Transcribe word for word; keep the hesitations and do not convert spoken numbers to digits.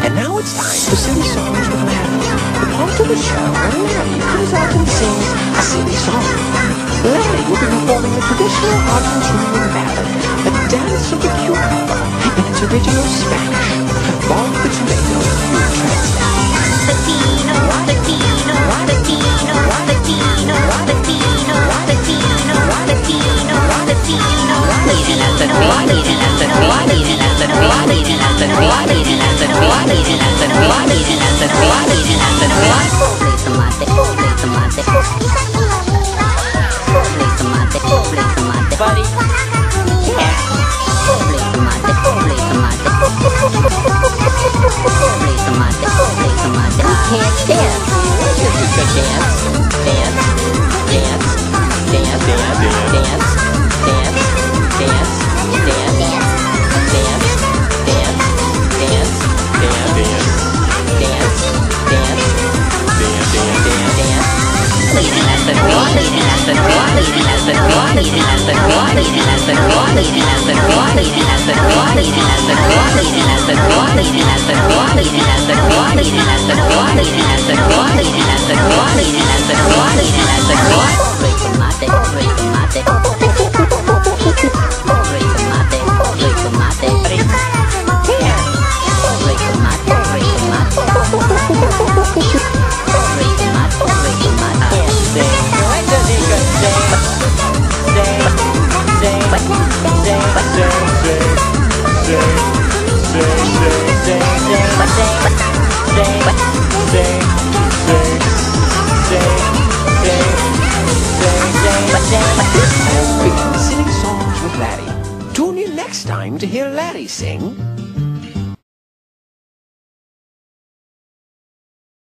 And now it's time for Silly Songs with Larry, the part of the show where Larry comes out and sings a silly song. Larry will be performing the traditional Argentinian ballad, A Dance of the Cucumber, in its original Spanish. Bob the Tomato will translate. Latino, Latino, Latino, Latino, Latino, Latino, Latino, Latino. Leading at the feet, leading at the feet, leading at the feet, leading at the feet, leading at the feet, leading at the feet, leading at the feet, leading at the feet. Play tomate, play tomate, play tomate, play tomate, buddy. Yeah. Play tomate, play tomate, play tomate, play tomate. Can't dance. Dance, dance, dance, dance, dance, dance, dance, dance, dance, dance, dance, dance, dance, dance, dance, dance, dance. Leading at the feet, leading at the feet, leading at the feet, leading at the feet, leading at the feet, leading at the feet, leading at the feet, leading at the feet, leading at the feet, leading at the feet, leading at the feet, leading at the feet, leading at the feet, leading at the feet, leading at the feet, leading at the feet. Play tomate, play tomate, play tomate, play tomate. Here, play tomate, play tomate, play tomate, play tomate. Sing, let the nigga sing, sing, sing, sing, This has been Silly Songs with Larry. Tune in next time to hear Larry sing